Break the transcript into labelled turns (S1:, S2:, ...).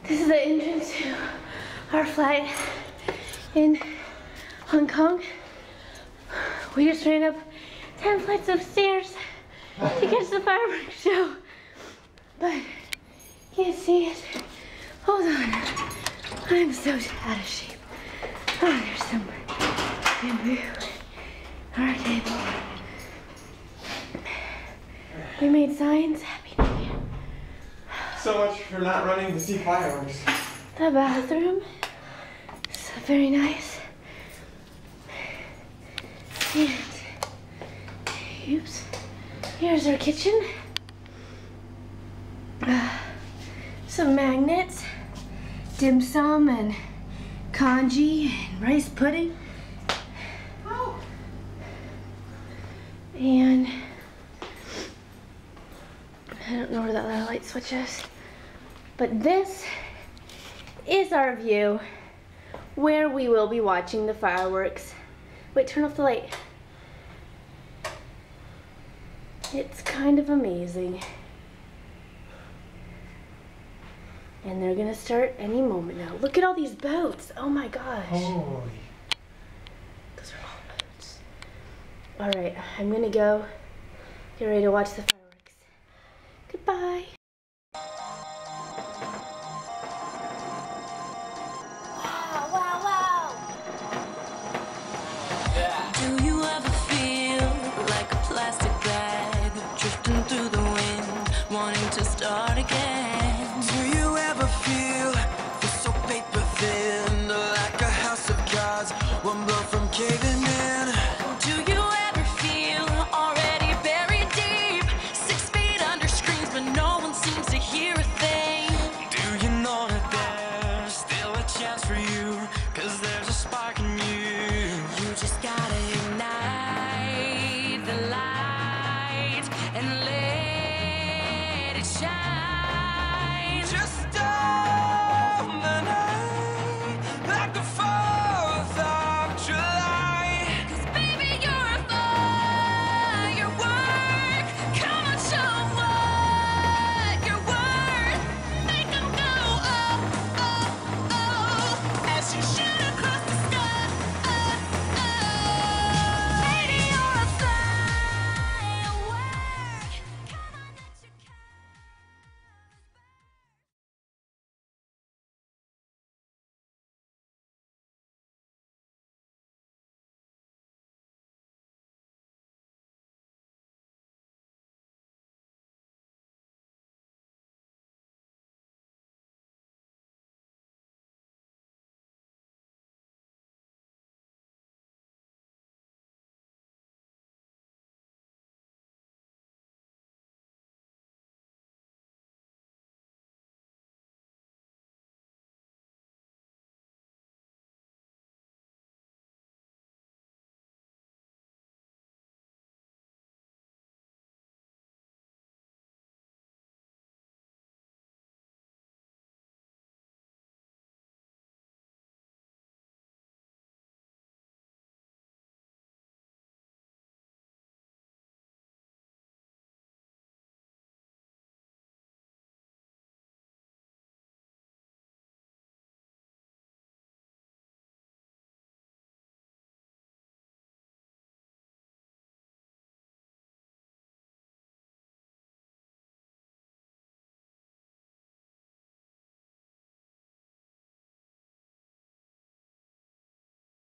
S1: This is the entrance to our flight in Hong Kong. We just ran up 10 flights of stairs to catch the fireworks show. But you can't see it. Hold on. I'm so out of shape. Oh, there's some bamboo on our table. We made signs. Happy New Year.
S2: So much for not running to see fireworks.
S1: The bathroom is very nice. And oops, here's our kitchen. Some magnets, dim sum and congee and rice pudding. Oh. And I don't know where that little light switch is. But this is our view where we will be watching the fireworks. Wait, turn off the light. It's kind of amazing. And they're gonna start any moment now. Look at all these boats. Oh my gosh.
S2: Holy.
S1: Those are all boats. All right, I'm gonna go get ready to watch the